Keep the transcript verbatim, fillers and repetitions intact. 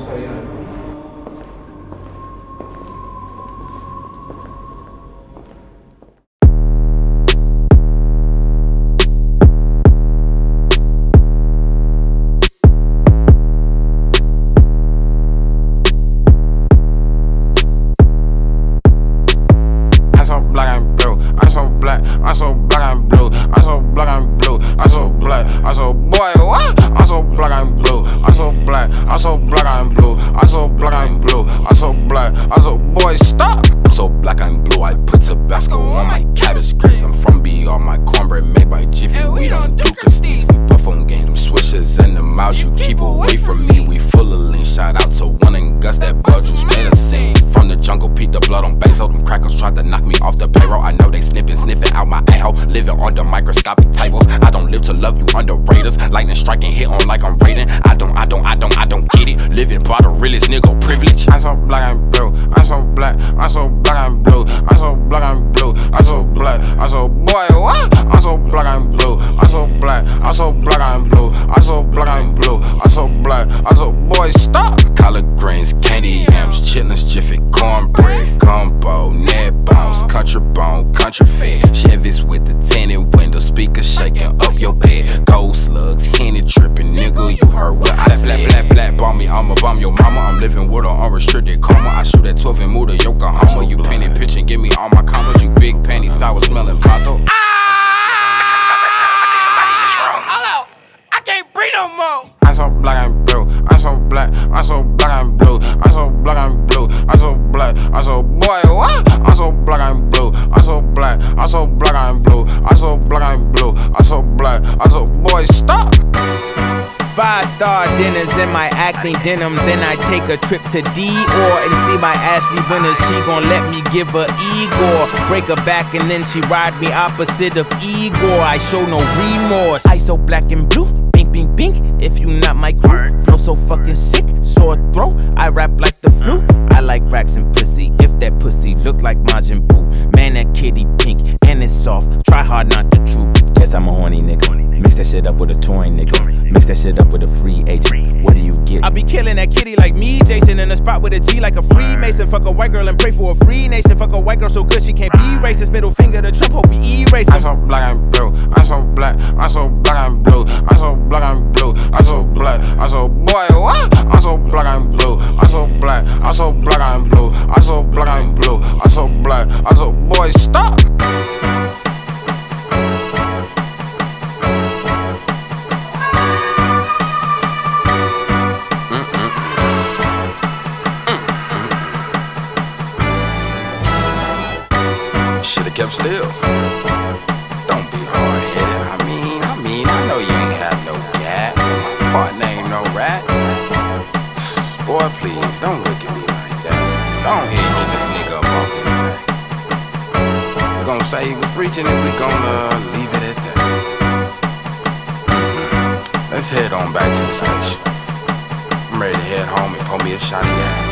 I'm so black and blue. I'm so black and blue. I'm so black. I'm so boy. What? I'm so black and blue. I'm so black. I'm so black and blue. I'm so black and blue. I'm so black. I'm so boy. Stop. I'm so black and blue. I put Tabasco on my cabbage greens. I'm from B R. My cornbread made by Jiffy. We don't do Castillas. We puff on game. Them swishers and the mouths. You keep away from me. We full of lean. Shout out to one and Gus. That bud juice made a scene. From the jungle, peep the blood on base. All them crackers tried to knock me off the payroll. I know they snipping, sniffing out my a-hole. Living under microscopic tables. I don't live to love you underraters. Lightning striking, hit on like I'm raiding. I don't, I don't, I don't, I don't get it. Living by the realest nigga privilege. I'm so black and blue. I'm so black. I'm so black and blue. I'm so black and blue. I'm so black. I'm so boy. What? I'm so black and blue. I'm so black. I'm so black and blue. I'm so black and blue. I'm so black. I'm so boy. Stop. Collard greens, candy yams, chitlins, jiffy, cornbread, gumbo, net bones, country bone, country fed, Chevys with the tinted window, speakers shaking up your bed, gold slugs, Henny dripping, nigga, you heard what I said. Black, black, black, bomb me, I'ma bomb your mama. I'm living with an unrestricted coma. I shoot at twelve and move to Yokohama. You painted pitch and give me all my commas. You big panty, sour smelling Vato. Ah! Hello, I can't breathe no more. I'm so black and blue. I'm so black. I'm so black and blue. I'm so black and blue. I'm so black. I'm so boy. What? I'm so black and blue. I'm so black. I'm so black and blue. I'm so black and blue. I'm so black. I'm so boy. Stop. Five star dinners in my acne denim. Then I take a trip to Dior and see my Ashley winners. She gon' let me give her Igor. Break her back and then she ride me opposite of Igor. I show no remorse. I so black and blue. Bink, bink, bink. If you not my crew, flow so fucking sick. Sore throat. I rap like the flu. I like racks and pussy. If that pussy look like Majin Buu. Man, that kitty pink and it's soft. Try hard not to droop. Guess I'm a horny nigga. Mix that shit up with a toy nigga. Mix that shit up with a free agent. What do you get? I be killing that kitty like me, Jason. In a spot with a G like a Freemason. Fuck a white girl and pray for a free nation. Fuck a white girl so good she can't be racist. Middle finger to Trump, hope he erase. I'm so black and blue. I'm so black. I'm so black and blue. I'm so black and blue. I'm so black. I'm so boy. What? I'm so black and blue. I'm so black. I'm so black and blue. I'm so black and blue. I'm so black. I'm so boy. Stop. Should've kept still. Don't be hard-headed. I mean, I mean, I know you ain't have no gap. My partner ain't no rat. Boy, please, don't look at me like that. Go ahead and get this nigga up off his back. We're gonna say he was reaching and we're gonna leave it at that. Let's head on back to the station. I'm ready to head home and pull me a shot of gas.